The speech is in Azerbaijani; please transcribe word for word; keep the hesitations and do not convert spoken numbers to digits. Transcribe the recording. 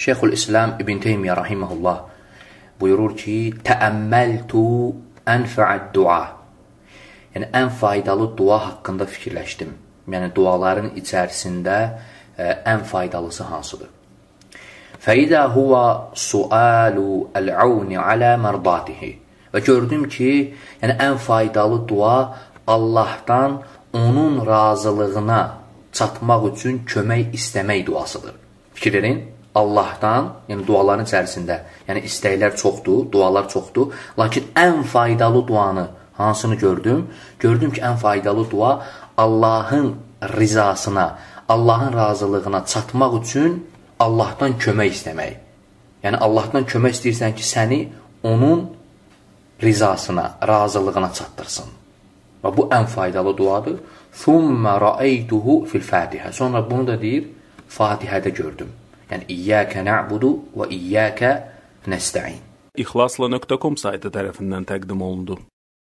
Şeyxülislam İbn Teymiyyə rahimehullah buyurur ki, təəmməltu ənfə'əd dua. Yəni, ən faydalı dua haqqında fikirləşdim. Yəni, duaların içərisində ə, ən faydalısı hansıdır? Fəidə huvə sualu əl-avni alə mərdatihi. Və gördüm ki, yəni, ən faydalı dua Allahdan onun razılığına çatmaq üçün kömək istəmək duasıdır. Fikir verin, Allahdan, yəni duaların içərisində, yəni istəklər çoxdur, dualar çoxdur, lakin ən faydalı duanı hansını gördüm? Gördüm ki, ən faydalı dua Allahın rizasına, Allahın razılığına çatmaq üçün Allahdan kömək istəmək. Yəni, Allahdan kömək istəyirsən ki, səni onun rizasına, razılığına çatdırsın. Və bu ən faydalı duadır. ثُمَّ رَأَيْتُهُ فِي الْفَاتِحَةِ. Sonra bunu da deyir, Fatihədə gördüm. Yəni, İyyəkə nə'budu və İyyəkə nəstə'in. İxlasla nöqtə com saytı tərəfindən təqdim olundu.